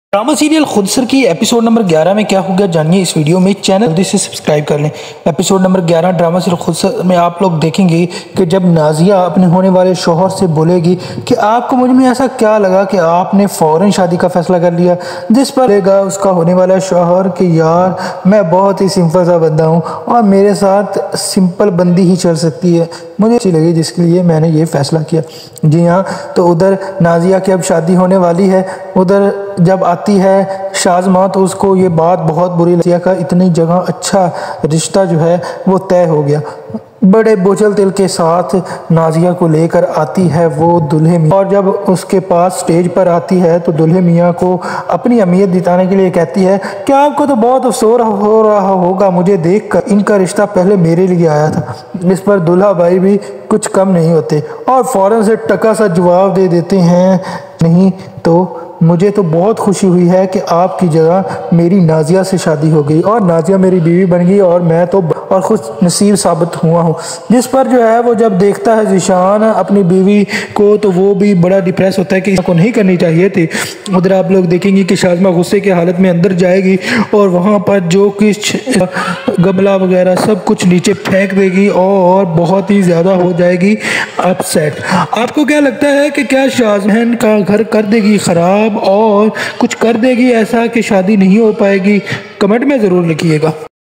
Drama serial Khudsar की episode number 11 में क्या हो गया जानिए इस वीडियो में। चैनल जल्दी से सब्सक्राइब कर लें। Episode number 11 drama serial Khudsar में आप लोग देखेंगे कि जब नाजिया अपने होने वाले शौहर से बोलेगी कि आपको मुझ में ऐसा क्या लगा कि आपने फ़ौरन शादी का फैसला कर लिया, जिस पर लेगा उसका होने वाला शौहर कि यार मैं बहुत ही सिंपल सा बंदा हूँ और मेरे साथ सिंपल बंदी ही चल सकती है, मुझे अच्छी लगी जिसके लिए मैंने ये फ़ैसला किया। जी हाँ, तो उधर नाजिया की अब शादी होने वाली है। उधर जब आती है शाज़मा तो उसको ये बात बहुत बुरी लगी का इतनी जगह अच्छा रिश्ता जो है वो तय हो गया। बड़े बोझल दिल के साथ नाजिया को लेकर आती है वो दूल्हे मियाँ, और जब उसके पास स्टेज पर आती है तो दूल्हे मियाँ को अपनी अहमियत दिखाने के लिए कहती है कि आपको तो बहुत अफसोस हो रहा होगा मुझे देखकर, इनका रिश्ता पहले मेरे लिए आया था। इस पर दूल्हा भाई भी कुछ कम नहीं होते और फ़ौरन से टका सा जवाब दे देते हैं, नहीं तो मुझे तो बहुत खुशी हुई है कि आपकी जगह मेरी नाजिया से शादी हो गई और नाजिया मेरी बीवी बन गई और मैं तो और खुश नसीब साबित हुआ हूँ। जिस पर जो है वो जब देखता है ज़ीशान अपनी बीवी को तो वो भी बड़ा डिप्रेस होता है कि इसको नहीं करनी चाहिए थी। उधर आप लोग देखेंगे कि शाज़मा गुस्से की हालत में अंदर जाएगी और वहाँ पर जो कुछ गमला वगैरह सब कुछ नीचे फेंक देगी और बहुत ही ज़्यादा हो जाएगी अपसेट। आपको क्या लगता है कि क्या शाज़मा का घर कर देगी ख़राब और कुछ कर देगी ऐसा कि शादी नहीं हो पाएगी? कमेंट में ज़रूर लिखिएगा।